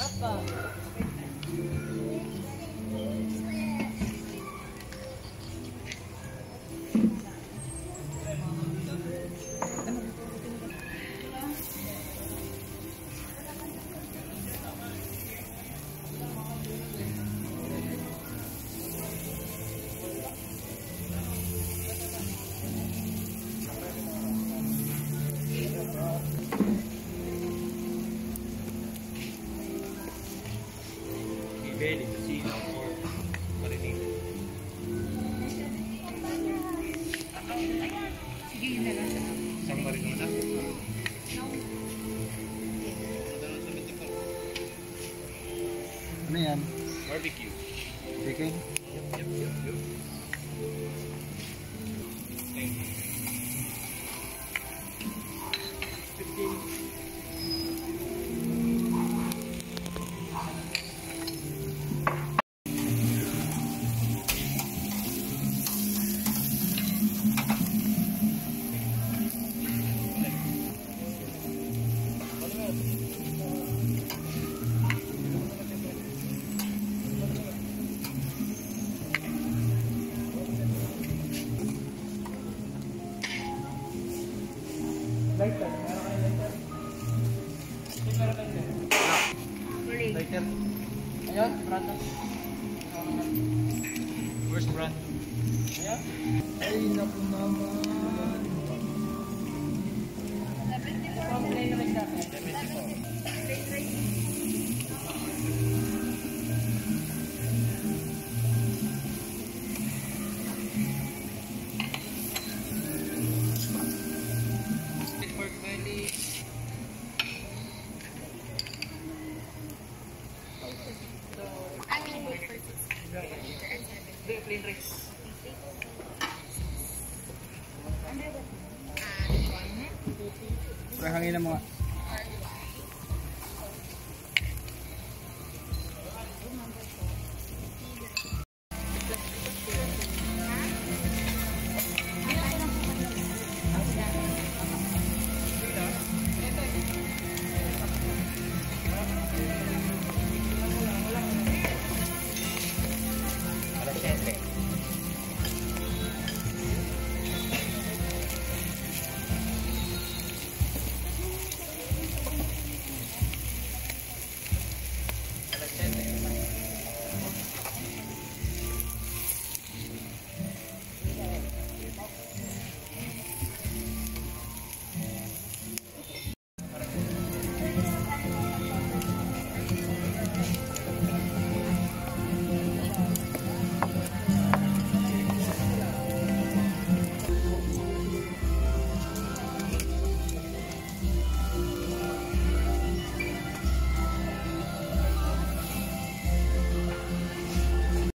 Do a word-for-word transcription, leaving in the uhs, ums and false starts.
Apa? Ready to see how more marinated. Sige, yun na lang siya. Isang marino na. Ano yan? Barbecue. Chicken? Yep, yep, yep, yep. Okay. fifteen. Lighter. Meron kayo lighter? Meron kayo lighter? Lighter. Ayun, brando. Where's brand? Ayun. Ay, naku naman. seventy-four. Complain na rin natin. seventy-four.